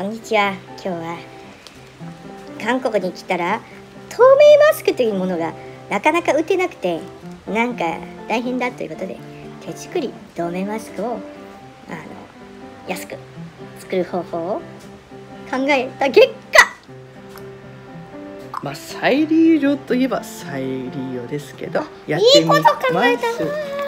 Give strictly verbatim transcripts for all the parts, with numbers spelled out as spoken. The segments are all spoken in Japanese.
こんにちは。今日は韓国に来たら透明マスクというものがなかなか売ってなくて、なんか大変だということで、手作り透明マスクをあの安く作る方法を考えた結果、 まあ再利用といえば再利用ですけど、やってみます。 いいこと考えたわ。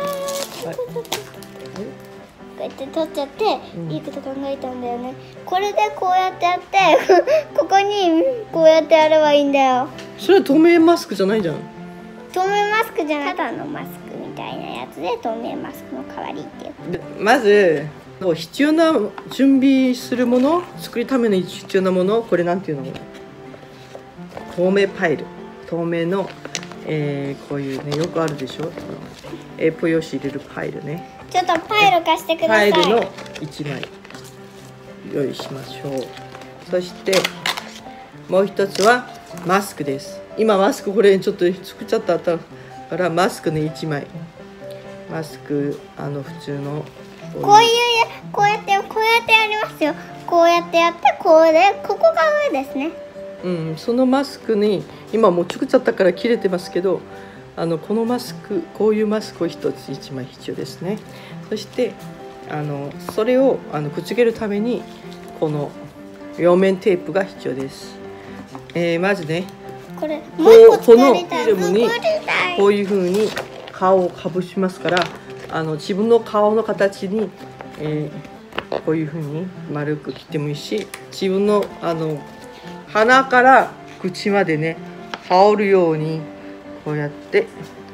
こうやって取っちゃって、うん、いいこと考えたんだよね。これでこうやってやってここにこうやってやればいいんだよ。 それは透明マスクじゃないじゃん。 透明マスクじゃない、ただのマスクみたいなやつで透明マスクの代わりっていう。 まず必要な準備するもの、作るために必要なもの、これなんていうの？透明パイル、透明の、えー、こういうね、よくあるでしょ。エーフォー 用紙入れるパイルね。 ちょっとパイル貸してください。 パイルのいちまい用意しましょう。そしてもう一つはマスクです。今マスクこれちょっと作っちゃったからマスクのいちまい。マスクあの普通のこういうこうやってこうやってやりますよ。こうやってやってこうでここが上ですね。 うん、そのマスクに今もう作っちゃったから切れてますけど、あのこのマスク、こういうマスクを一つ一枚必要ですね。そしてあのそれをあのくっつけるためにこの両面テープが必要です。えー、まずね、 これここのフィルムにこういう風に顔をかぶしますから、あの自分の顔の形に、えー、こういう風に丸く切ってもいいし、自分のあの鼻から口までね羽織るようにこうやって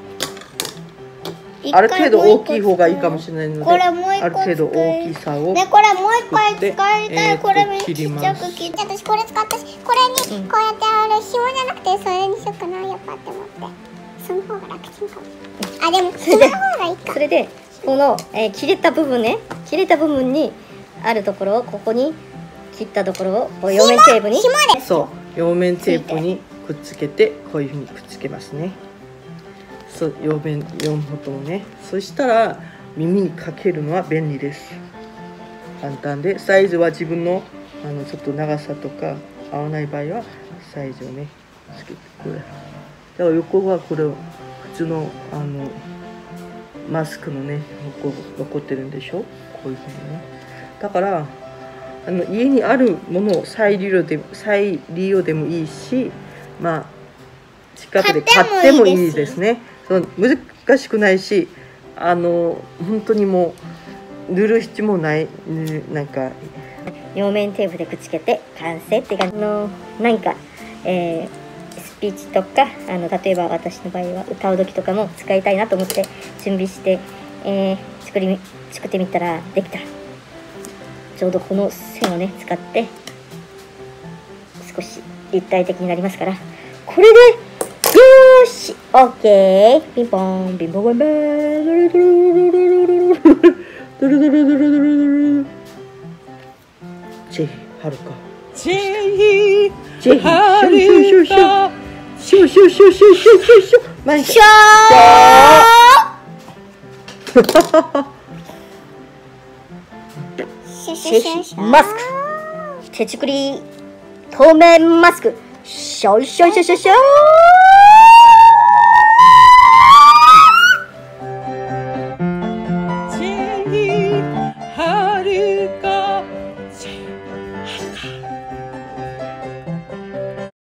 ある程度大きい方がいいかもしれないので、ある程度大きさをでこれもう一回使いたい、 えー、 これちっちゃく切って、私これ使ったし、これにこうやってある紐じゃなくてそれにしようかな、やっぱって思って、その方が楽ちんかも。あ、でもその方がいいか。それでこの、えー、切れた部分ね、切れた部分にあるところをここに切ったところを両面テープに、 そう両面テープにくっつけてこういうふうにくっつけますね。そう両面よんほんともね。そしたら耳にかけるのは便利です。簡単で、サイズは自分のあのちょっと長さとか合わない場合はサイズをねつけて、これだから横がこれ普通のあのマスクのね横残ってるんでしょ、こういうふうにね。だからあの家にあるものを再利用で再利用でもいいし、まあ近くで買ってもいいですね。その難しくないし、あの本当にもう塗る必要もない、なんか両面テープでくっつけて完成って感じの、何か、えー、スピーチとか、あの例えば私の場合は歌う時とかも使いたいなと思って準備して、えー、作り作ってみたらできた。ちょうどこの線をね使って少し立体的になりますから、これでよーし OK。 ピンポンピンポンピンポン。 チェヒはるかチェヒチェヒはるかシュシュシュシュシュシュシュマンシャーマスク、手作り透明マスク、シャーシャーシャーシャーシャー。